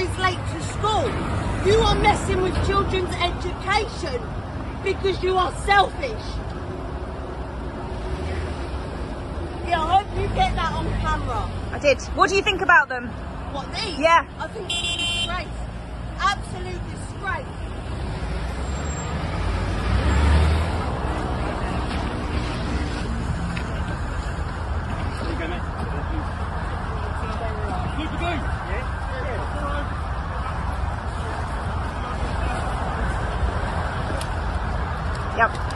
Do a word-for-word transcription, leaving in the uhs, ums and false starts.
is late to school. You are messing with children's education because you are selfish. Yeah, I hope you get that on camera. I did. What do you think about them? What, these? Yeah. I think it's a disgrace. Absolute disgrace. Yep.